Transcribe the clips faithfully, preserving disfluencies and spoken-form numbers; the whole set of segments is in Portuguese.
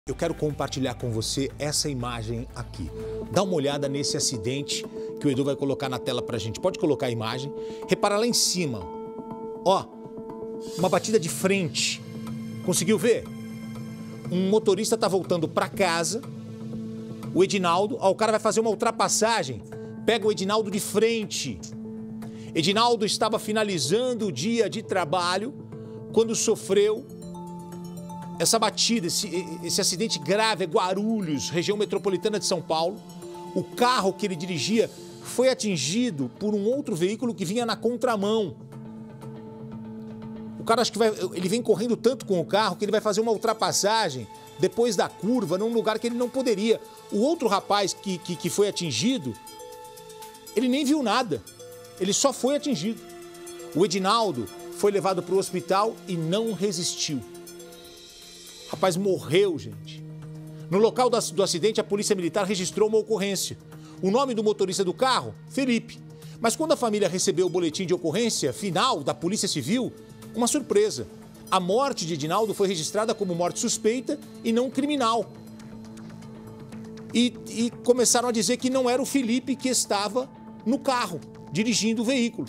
Eu quero compartilhar com você essa imagem aqui. Dá uma olhada nesse acidente que o Edu vai colocar na tela pra gente. Pode colocar a imagem. Repara lá em cima. Ó, uma batida de frente. Conseguiu ver? Um motorista tá voltando pra casa. O Edinaldo, ó, o cara vai fazer uma ultrapassagem. Pega o Edinaldo de frente. Edinaldo estava finalizando o dia de trabalho quando sofreu essa batida, esse, esse acidente grave, é Guarulhos, região metropolitana de São Paulo. O carro que ele dirigia foi atingido por um outro veículo que vinha na contramão. O cara, acho que vai, ele vem correndo tanto com o carro que ele vai fazer uma ultrapassagem depois da curva, num lugar que ele não poderia. O outro rapaz que, que, que foi atingido, ele nem viu nada. Ele só foi atingido. O Edinaldo foi levado para o hospital e não resistiu. O rapaz morreu, gente. No local do acidente, a polícia militar registrou uma ocorrência. O nome do motorista do carro? Felipe. Mas quando a família recebeu o boletim de ocorrência final da Polícia Civil, uma surpresa. A morte de Edinaldo foi registrada como morte suspeita e não criminal. E, e começaram a dizer que não era o Felipe que estava no carro, dirigindo o veículo.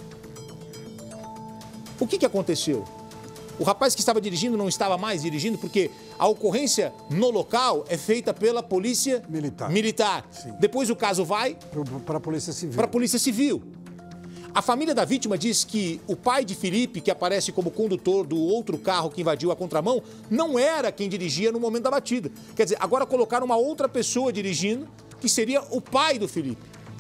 O que que aconteceu? O rapaz que estava dirigindo não estava mais dirigindo porque a ocorrência no local é feita pela polícia militar. militar. Depois o caso vai para a Polícia Civil. Para a Polícia Civil. A família da vítima diz que o pai de Felipe, que aparece como condutor do outro carro que invadiu a contramão, não era quem dirigia no momento da batida. Quer dizer, agora colocaram uma outra pessoa dirigindo, que seria o pai do Felipe.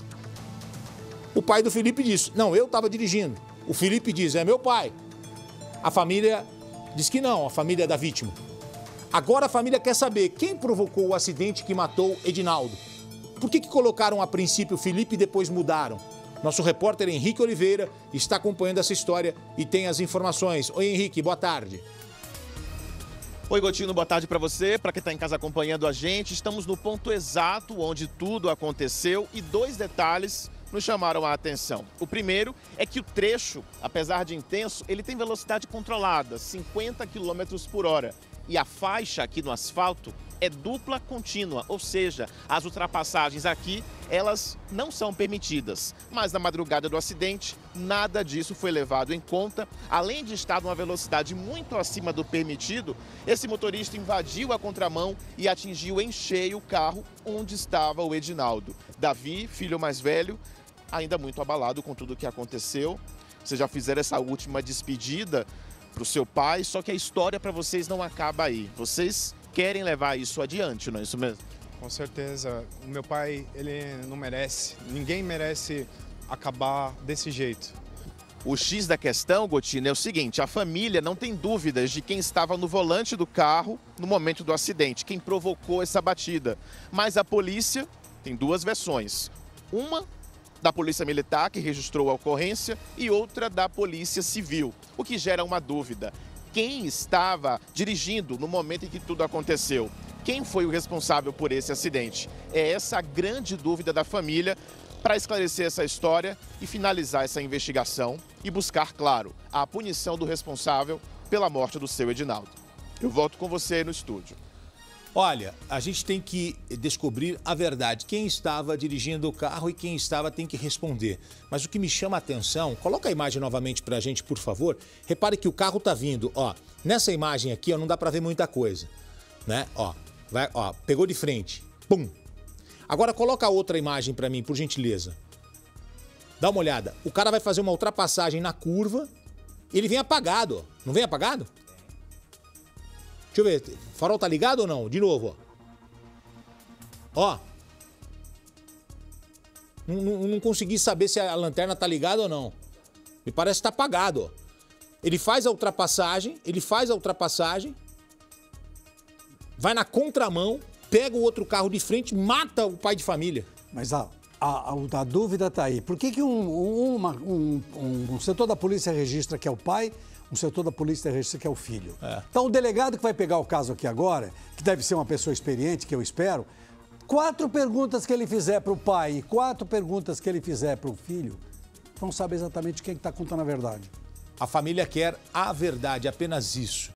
O pai do Felipe disse, não, eu estava dirigindo. O Felipe diz, é meu pai. A família diz que não, a família da vítima. Agora a família quer saber quem provocou o acidente que matou Edinaldo. Por que que colocaram a princípio o Felipe e depois mudaram? Nosso repórter Henrique Oliveira está acompanhando essa história e tem as informações. Oi, Henrique, boa tarde. Oi, Gotino, boa tarde para você, para quem está em casa acompanhando a gente. Estamos no ponto exato onde tudo aconteceu e dois detalhes nos chamaram a atenção. O primeiro é que o trecho, apesar de intenso, ele tem velocidade controlada, cinquenta quilômetros por hora. E a faixa aqui no asfalto é dupla contínua, ou seja, as ultrapassagens aqui, elas não são permitidas. Mas na madrugada do acidente, nada disso foi levado em conta. Além de estar numa velocidade muito acima do permitido, esse motorista invadiu a contramão e atingiu em cheio o carro onde estava o Edinaldo. Davi, filho mais velho, ainda muito abalado com tudo o que aconteceu. Vocês já fizeram essa última despedida para o seu pai, só que a história para vocês não acaba aí. Vocês querem levar isso adiante, não é isso mesmo? Com certeza. O meu pai, ele não merece. Ninguém merece acabar desse jeito. O X da questão, Gotino, é o seguinte, a família não tem dúvidas de quem estava no volante do carro no momento do acidente, quem provocou essa batida. Mas a polícia tem duas versões. Uma da Polícia Militar, que registrou a ocorrência, e outra da Polícia Civil, o que gera uma dúvida. Quem estava dirigindo no momento em que tudo aconteceu? Quem foi o responsável por esse acidente? É essa a grande dúvida da família para esclarecer essa história e finalizar essa investigação e buscar, claro, a punição do responsável pela morte do seu Edinaldo. Eu volto com você no estúdio. Olha, a gente tem que descobrir a verdade. Quem estava dirigindo o carro e quem estava tem que responder. Mas o que me chama a atenção, coloca a imagem novamente pra gente, por favor. Repare que o carro tá vindo, ó. Nessa imagem aqui, ó, não dá pra ver muita coisa, né? Ó, vai, ó, pegou de frente. Pum. Agora coloca a outra imagem pra mim, por gentileza. Dá uma olhada. O cara vai fazer uma ultrapassagem na curva. Ele vem apagado, ó. Não vem apagado? Deixa eu ver, o farol tá ligado ou não? De novo, ó. Ó. Não, não, não consegui saber se a lanterna tá ligada ou não. Me parece que tá apagado, ó. Ele faz a ultrapassagem, ele faz a ultrapassagem, vai na contramão, pega o outro carro de frente, mata o pai de família. Mas a, a, a, a dúvida tá aí. Por que que um, uma, um, um, um setor da polícia registra que é o pai, um setor da polícia registra que é o filho? É. Então o delegado que vai pegar o caso aqui agora, que deve ser uma pessoa experiente, que eu espero, quatro perguntas que ele fizer para o pai e quatro perguntas que ele fizer para o filho, vão saber exatamente quem está contando a verdade. A família quer a verdade, apenas isso.